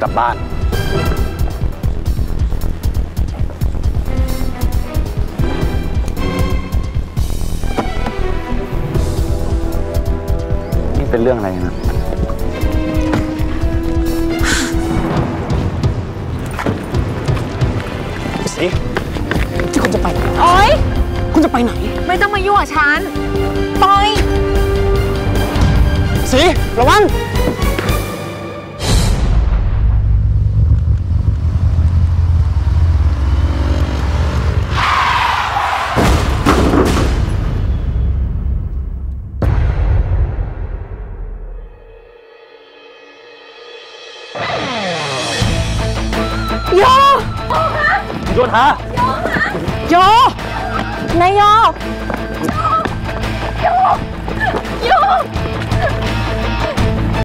กลับบ้านนี่เป็นเรื่องอะไรนะสิที่คุณจะไปโอ๊ยคุณจะไปไหนไม่ต้องมายุ่งกับฉันปล่อยสิระวังโยโยธาโยนายโยโย